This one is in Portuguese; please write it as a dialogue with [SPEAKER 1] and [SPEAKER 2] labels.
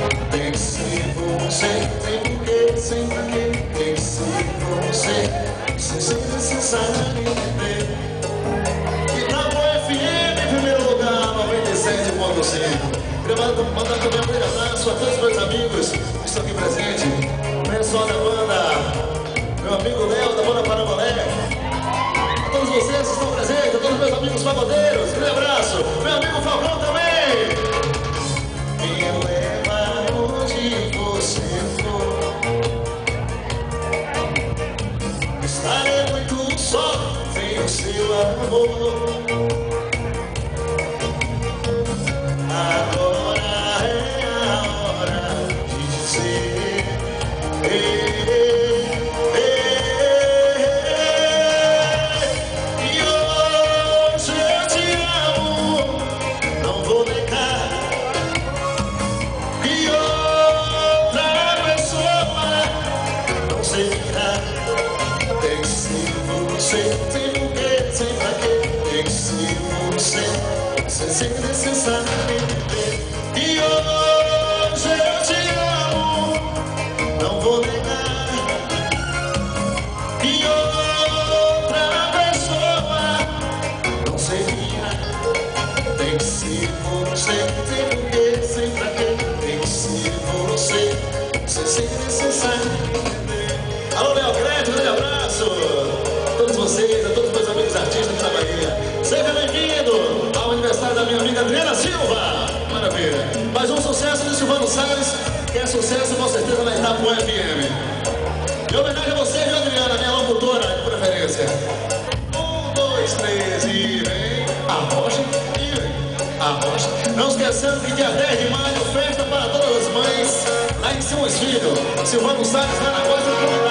[SPEAKER 1] Tem que ser você, tem porquê, sem pra quê. Tem que ser você, sem necessário entender. E na Boa FM, em primeiro lugar, 97,5. Queria mandar também um grande abraço a todos os meus amigos que estão aqui presentes. O pessoal da banda, meu amigo Léo, da banda Parangolé. A todos vocês que estão presentes, a todos os meus amigos pagodeiros, grande abraço. Meu amigo Falcão também. Me leva onde você for. Estarei muito só, sem o seu amor. Agora é a hora de dizer e hoje eu te amo. Não vou negar que outra pessoa não sei virar. Tem que ser você, sem porquê, sem pra quê. Tem que ser você, sem necessário entender. E hoje eu te amo, não vou negar que outra pessoa não sei virar. Tem que ser você, sem porquê, sem pra quê. Tem que ser você, sem necessário entender. Alô, Léo Crédito, grande abraço a todos vocês, a todos os meus amigos artistas da Bahia. Seja bem-vindo ao aniversário da minha amiga Adriana Silva. Maravilha. Mais um sucesso de Silvano Salles, que é sucesso com certeza na etapa Boa FM. Em homenagem a você, viu, Adriana, minha locutora de preferência. 1, 2, 3 e vem. Arrocha e vem. Arrocha. Não esquecendo que dia 10 de maio, festa para todas as mães, lá em Simões Filho. Silvano Salles lá na Costa do